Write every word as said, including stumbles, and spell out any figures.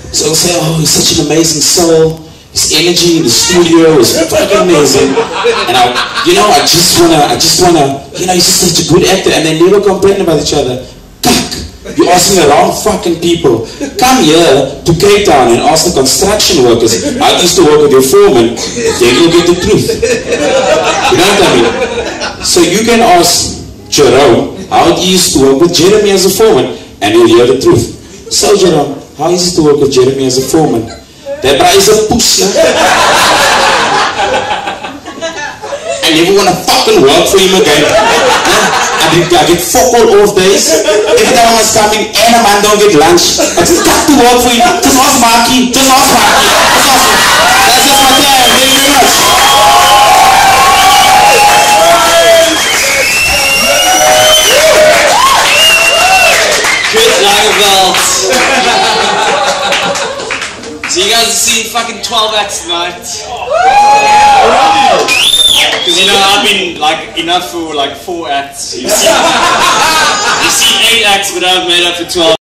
So they'll say, oh, he's such an amazing soul. His energy in the studio is fucking amazing. And I, you know, I just wanna, I just wanna, you know, he's just such a good actor. And they never complain about each other. Kak, you're asking the wrong fucking people. Come here to Cape Town and ask the construction workers. I used to work with your foreman. Then you'll get the truth. You know what I mean? So you can ask Jerome how it is to work with Jeremy as a foreman, and you'll hear the truth. So Jerome, how is it to work with Jeremy as a foreman? That guy is a pussy. I never want to fucking work for him again. I get, I get fuck all off days. Every time I was coming, and a man don't get lunch. I just got to work for him. Just ask Marky. Just ask Marky. Just ask him. That's just my time. Thank you very much. Chris Langeveld. So you guys have seen fucking twelve acts tonight. Because you know I've been like enough for like four acts. You've seen, you've seen eight acts, but I've made up for twelve.